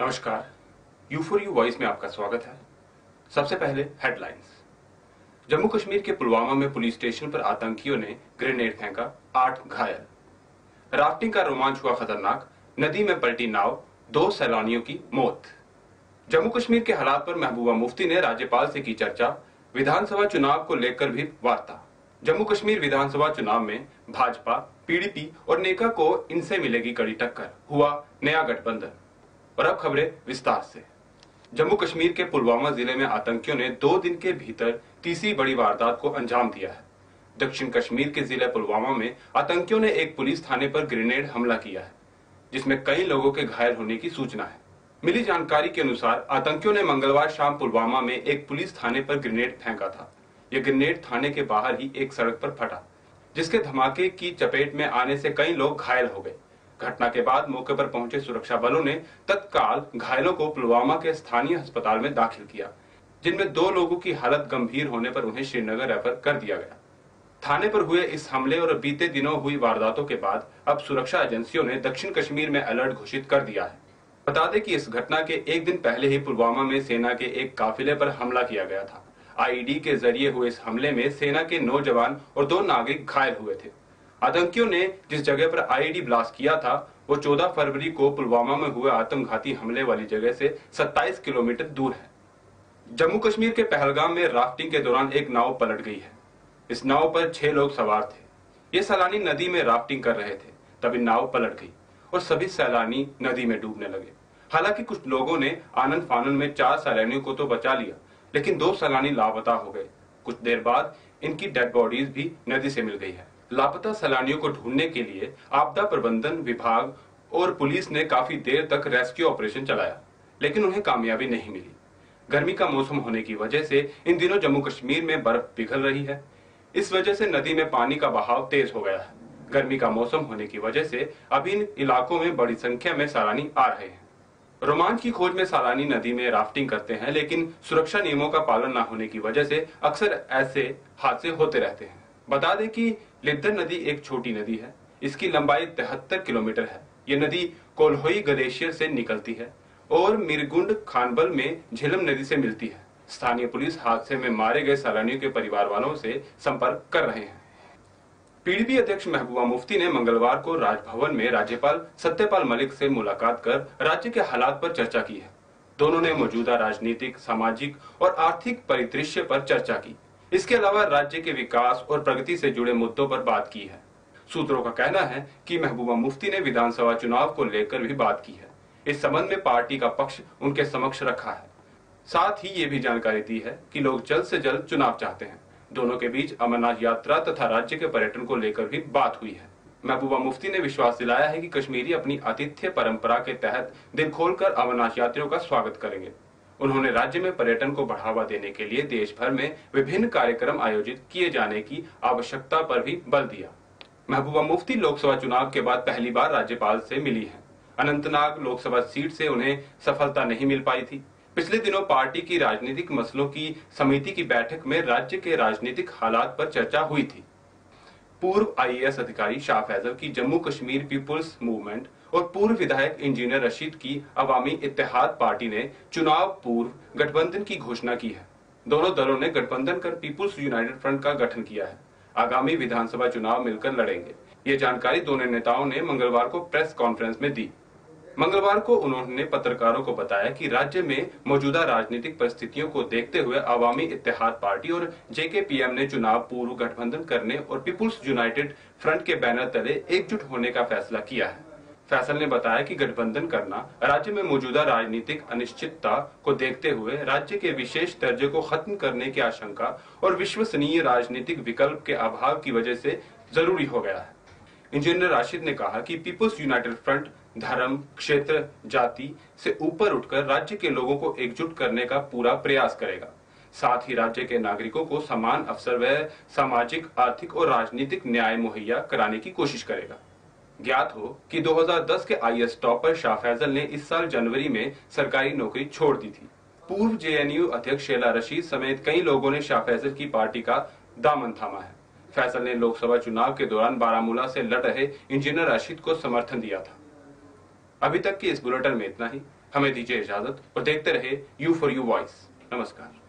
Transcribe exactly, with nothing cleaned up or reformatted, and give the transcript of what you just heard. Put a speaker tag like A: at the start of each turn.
A: नमस्कार, you for you voice में आपका स्वागत है। सबसे पहले हेडलाइंस। जम्मू कश्मीर के पुलवामा में पुलिस स्टेशन पर आतंकियों ने ग्रेनेड फेंका, आठ घायल। राफ्टिंग का रोमांच हुआ खतरनाक, नदी में पलटी नाव, दो सैलानियों की मौत। जम्मू कश्मीर के हालात पर महबूबा मुफ्ती ने राज्यपाल से की चर्चा, विधानसभा चुनाव को लेकर भी वार्ता। जम्मू कश्मीर विधानसभा चुनाव में भाजपा, पीडीपी और नेका को इनसे मिलेगी कड़ी टक्कर, हुआ नया गठबंधन। और अब खबरें विस्तार से। जम्मू कश्मीर के पुलवामा जिले में आतंकियों ने दो दिन के भीतर तीसरी बड़ी वारदात को अंजाम दिया है। दक्षिण कश्मीर के जिले पुलवामा में आतंकियों ने एक पुलिस थाने पर ग्रेनेड हमला किया है, जिसमें कई लोगों के घायल होने की सूचना है। मिली जानकारी के अनुसार आतंकियों ने मंगलवार शाम पुलवामा में एक पुलिस थाने पर ग्रेनेड फेंका था। यह ग्रेनेड थाने के बाहर ही एक सड़क पर फटा, जिसके धमाके की चपेट में आने से कई लोग घायल हो गए। घटना के बाद मौके पर पहुंचे सुरक्षा बलों ने तत्काल घायलों को पुलवामा के स्थानीय अस्पताल में दाखिल किया, जिनमें दो लोगों की हालत गंभीर होने पर उन्हें श्रीनगर रेफर कर दिया गया। थाने पर हुए इस हमले और बीते दिनों हुई वारदातों के बाद अब सुरक्षा एजेंसियों ने दक्षिण कश्मीर में अलर्ट घोषित कर दिया है। बता दें कि इस घटना के एक दिन पहले ही पुलवामा में सेना के एक काफिले पर हमला किया गया था। आईईडी के जरिए हुए इस हमले में सेना के नौ जवान और दो नागरिक घायल हुए थे। आतंकियों ने जिस जगह पर आईईडी ब्लास्ट किया था वो चौदह फरवरी को पुलवामा में हुए आत्मघाती हमले वाली जगह से सत्ताईस किलोमीटर दूर है। जम्मू कश्मीर के पहलगाम में राफ्टिंग के दौरान एक नाव पलट गई है। इस नाव पर छह लोग सवार थे। ये सैलानी नदी में राफ्टिंग कर रहे थे, तभी नाव पलट गई और सभी सैलानी नदी में डूबने लगे। हालांकि कुछ लोगों ने आनंद फानन में चार सैलानियों को तो बचा लिया, लेकिन दो सैलानी लापता हो गए। कुछ देर बाद इनकी डेड बॉडीज भी नदी से मिल गई है। लापता सैलानियों को ढूंढने के लिए आपदा प्रबंधन विभाग और पुलिस ने काफी देर तक रेस्क्यू ऑपरेशन चलाया, लेकिन उन्हें कामयाबी नहीं मिली। गर्मी का मौसम होने की वजह से इन दिनों जम्मू कश्मीर में बर्फ पिघल रही है। इस वजह से नदी में पानी का बहाव तेज हो गया है। गर्मी का मौसम होने की वजह से अब इन इलाकों में बड़ी संख्या में सैलानी आ रहे हैं। रोमांच की खोज में सैलानी नदी में राफ्टिंग करते हैं, लेकिन सुरक्षा नियमों का पालन न होने की वजह से अक्सर ऐसे हादसे होते रहते हैं। बता दें कि लिद्दर नदी एक छोटी नदी है। इसकी लंबाई तिहत्तर किलोमीटर है। ये नदी कोल्होई ग्लेशियर से निकलती है और मिरगुंड खानबल में झेलम नदी से मिलती है। स्थानीय पुलिस हादसे में मारे गए सैलानियों के परिवार वालों से संपर्क कर रहे हैं। पीडीपी अध्यक्ष महबूबा मुफ्ती ने मंगलवार को राज भवन में राज्यपाल सत्यपाल मलिक से मुलाकात कर राज्य के हालात पर चर्चा की है। दोनों ने मौजूदा राजनीतिक, सामाजिक और आर्थिक परिदृश्य पर चर्चा की। इसके अलावा राज्य के विकास और प्रगति से जुड़े मुद्दों पर बात की है। सूत्रों का कहना है कि महबूबा मुफ्ती ने विधानसभा चुनाव को लेकर भी बात की है। इस संबंध में पार्टी का पक्ष उनके समक्ष रखा है। साथ ही ये भी जानकारी दी है कि लोग जल्द से जल्द चुनाव चाहते हैं। दोनों के बीच अमरनाथ यात्रा तथा राज्य के पर्यटन को लेकर भी बात हुई है। महबूबा मुफ्ती ने विश्वास दिलाया है कि कश्मीरी अपनी आतिथ्य परंपरा के तहत दिल खोलकर अमरनाथ यात्रियों का स्वागत करेंगे। उन्होंने राज्य में पर्यटन को बढ़ावा देने के लिए देश भर में विभिन्न कार्यक्रम आयोजित किए जाने की आवश्यकता पर भी बल दिया। महबूबा मुफ्ती लोकसभा चुनाव के बाद पहली बार राज्यपाल से मिली हैं। अनंतनाग लोकसभा सीट से उन्हें सफलता नहीं मिल पाई थी। पिछले दिनों पार्टी की राजनीतिक मसलों की समिति की बैठक में राज्य के राजनीतिक हालात पर चर्चा हुई थी। पूर्व आईएएस अधिकारी शाह फैसल की जम्मू कश्मीर पीपुल्स मूवमेंट और पूर्व विधायक इंजीनियर रशीद की अवामी इत्तेहाद पार्टी ने चुनाव पूर्व गठबंधन की घोषणा की है। दोनों दलों ने गठबंधन कर पीपुल्स यूनाइटेड फ्रंट का गठन किया है। आगामी विधानसभा चुनाव मिलकर लड़ेंगे। ये जानकारी दोनों नेताओं ने मंगलवार को प्रेस कॉन्फ्रेंस में दी। मंगलवार को उन्होंने पत्रकारों को बताया कि राज्य में मौजूदा राजनीतिक परिस्थितियों को देखते हुए अवामी इत्तेहाद पार्टी और जेकेपीएम ने चुनाव पूर्व गठबंधन करने और पीपुल्स यूनाइटेड फ्रंट के बैनर तले एकजुट होने का फैसला किया है। फैसल ने बताया कि गठबंधन करना राज्य में मौजूदा राजनीतिक अनिश्चितता को देखते हुए राज्य के विशेष दर्जे को खत्म करने की आशंका और विश्वसनीय राजनीतिक विकल्प के अभाव की वजह से जरूरी हो गया है। इंजीनियर राशिद ने कहा कि पीपुल्स यूनाइटेड फ्रंट धर्म, क्षेत्र, जाति से ऊपर उठकर राज्य के लोगों को एकजुट करने का पूरा प्रयास करेगा। साथ ही राज्य के नागरिकों को समान अवसर व सामाजिक, आर्थिक और राजनीतिक न्याय मुहैया कराने की कोशिश करेगा। ज्ञात हो कि दो हज़ार दस के आईएएस टॉपर शाह फैसल ने इस साल जनवरी में सरकारी नौकरी छोड़ दी थी। पूर्व जेएनयू अध्यक्ष शेला रशीद समेत कई लोगों ने शाह फैसल की पार्टी का दामन थामा है। फैसल ने लोकसभा चुनाव के दौरान बारामूला से लड़ रहे इंजीनियर राशिद को समर्थन दिया था। अभी तक के इस बुलेटिन में इतना ही। हमें दीजिए इजाजत और देखते रहे यू फॉर यू वॉइस। नमस्कार।